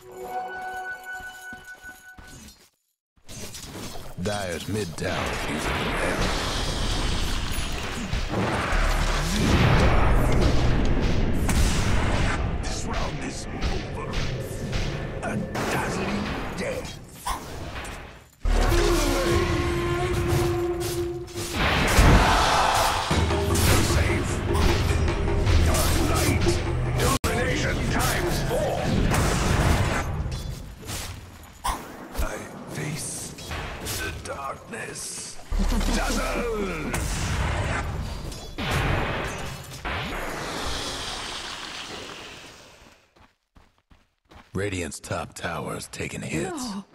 Dire's mid tower is using help. This round is over. A dazzling death. Safe. Dark light. Illumination times 4. I face the darkness. Dazzle! Radiant's top tower's taking hits. No.